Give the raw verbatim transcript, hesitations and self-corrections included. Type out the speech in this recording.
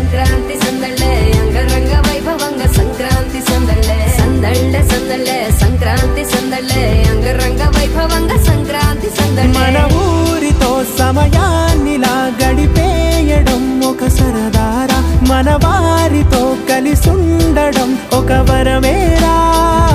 సంక్రాంతి సందళ్ళే అంగరంగ వైభవంగ సంక్రాంతి సందళ్ళే సందళ్ళే సందళ్ళే సంక్రాంతి సందళ్ళే అంగరంగ వైభవంగ సంక్రాంతి సందళ్ళే మన ఊరితో సమయాన్నిలా గడిపేయడం ఒక సరదారా మన వారితో కలిసుండడం ఒక వరమేరా